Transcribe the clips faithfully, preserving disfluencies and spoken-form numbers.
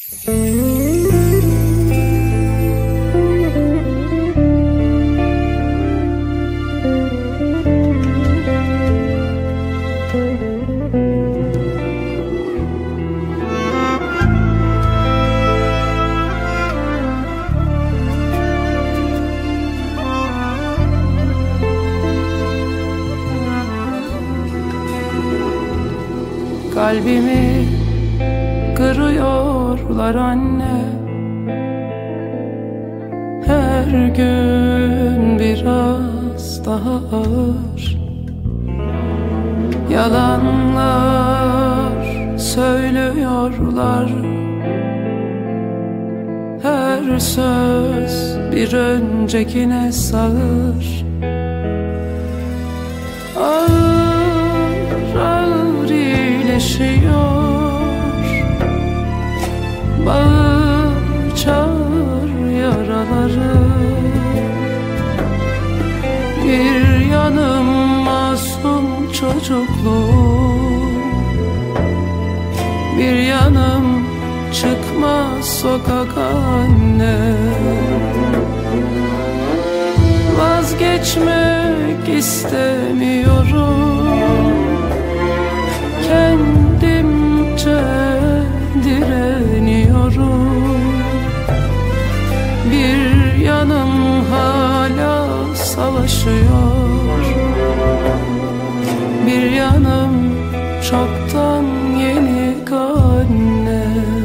Kalbimi kırıyorlar anne, her gün biraz daha ağır. Yalanlar söylüyorlar, her söz bir öncekine sağır. Ağır ağır iyileşiyor, bağır çağır yaraları. Bir yanım masum çocukluğum, bir yanım çıkmaz sokak anne. Vazgeçmek istemiyorum, kendimce direniyorum. Bir yanım hala savaşıyor, bir yanım çoktan yenik anne.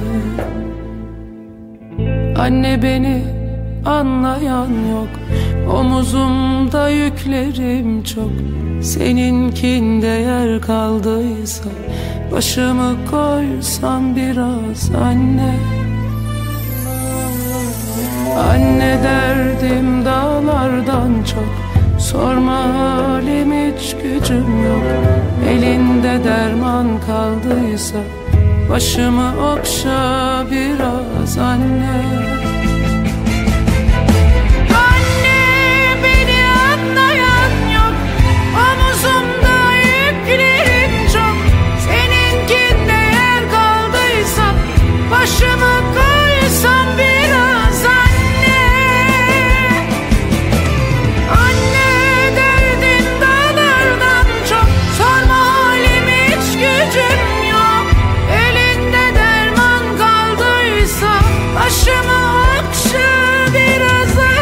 Anne beni anlayan yok, omuzumda yüklerim çok. Seninkinde yer kaldıysa başımı koysam biraz anne. Anne derdim dağlardan çok, sorma halim hiç gücüm yok. Elinde derman kaldıysa başımı okşa biraz anne. Başımı koysam biraz anne. Anne derdim dağlardan çok, sorma halim hiç gücüm yok. Elinde derman kaldıysa başımı okşa biraz anne.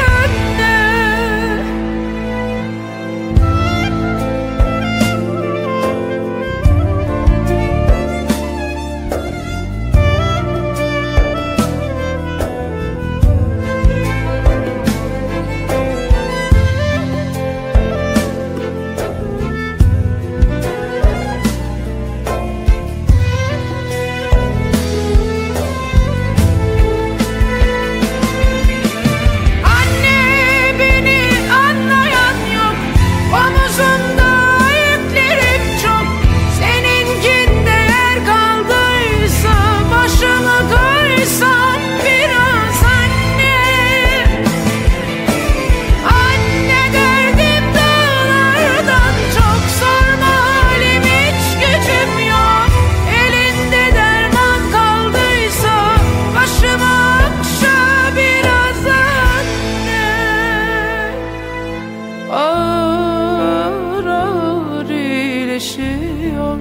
Ağır ağır iyileşiyor,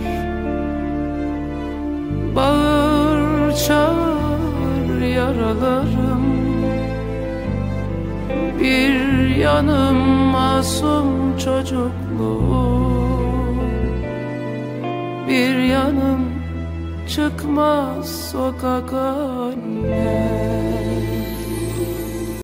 bağır çağır yaralarım. Bir yanım masum çocukluğum, bir yanım çıkmaz sokak anne.